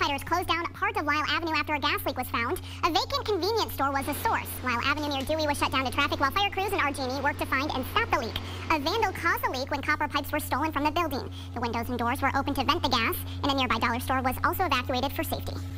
Firefighters closed down part of Lyle Avenue after a gas leak was found. A vacant convenience store was the source. Lyle Avenue near Dewey was shut down to traffic while fire crews and RG&E worked to find and stop the leak. A vandal caused the leak when copper pipes were stolen from the building. The windows and doors were open to vent the gas, and a nearby dollar store was also evacuated for safety.